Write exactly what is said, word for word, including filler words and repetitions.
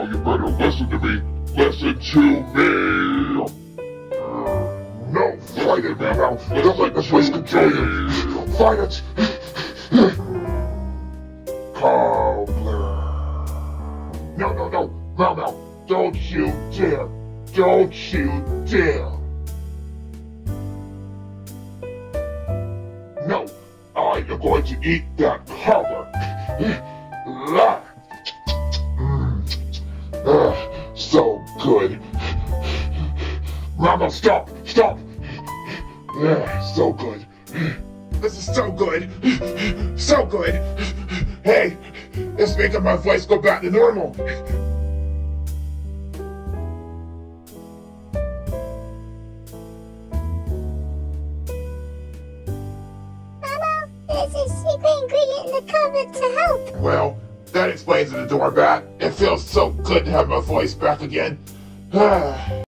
you better listen to me. Listen to me. No, fight it, Mao Mao. Don't let this voice control you. Fight it. Cobbler. No, no, no. Mao Mao, don't you dare. Don't you dare. No, I am going to eat that cobbler. Ah. Mm. Ah, so good. Mama, stop! Stop! Ah, so good. This is so good. So good. Hey, it's making my voice go back to normal. Mama, there's a secret ingredient in the cupboard to help. Well, that explains it, the doorbat. It feels so good to have my voice back again.